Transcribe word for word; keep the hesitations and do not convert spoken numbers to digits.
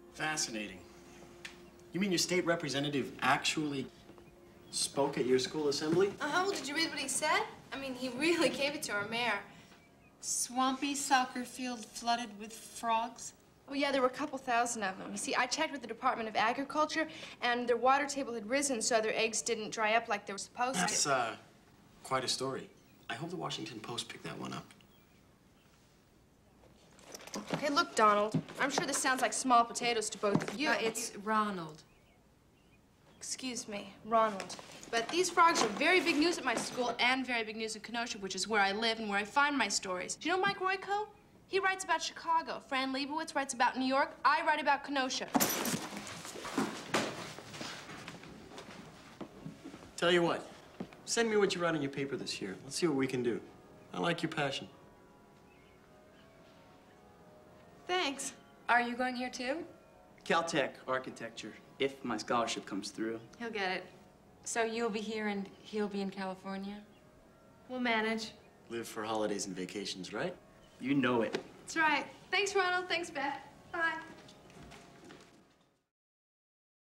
Fascinating. You mean your state representative actually spoke at your school assembly? Oh, did you read what he said? I mean, he really gave it to our mayor. Swampy soccer field flooded with frogs? Oh, yeah, there were a couple thousand of them. You see, I checked with the Department of Agriculture, and their water table had risen so their eggs didn't dry up like they were supposed to. That's, uh, quite a story. I hope the Washington Post picked that one up. Hey, look, Donald. I'm sure this sounds like small potatoes to both of you. Uh, it's Ronald. Excuse me, Ronald. But these frogs are very big news at my school and very big news in Kenosha, which is where I live and where I find my stories. Do you know Mike Royko? He writes about Chicago. Fran Lebowitz writes about New York. I write about Kenosha. Tell you what, send me what you write on your paper this year. Let's see what we can do. I like your passion. Thanks. Are you going here too? Caltech architecture, if my scholarship comes through. He'll get it. So you'll be here and he'll be in California? We'll manage. Live for holidays and vacations, right? You know it. That's right. Thanks, Ronald. Thanks, Beth. Bye.